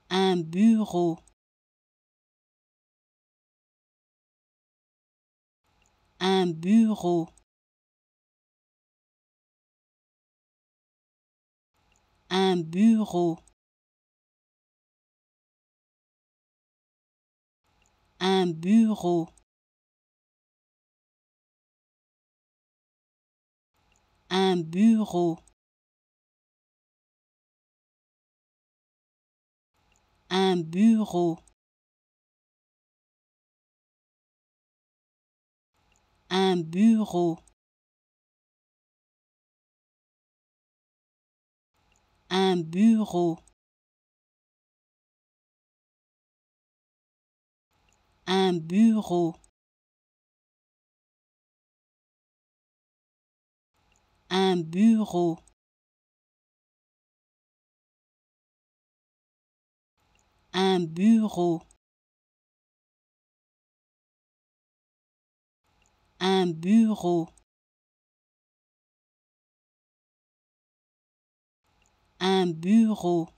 un bureau, un bureau, un bureau, un bureau, un bureau, un bureau, un bureau, un bureau, un bureau, un bureau, un bureau, un bureau, un bureau,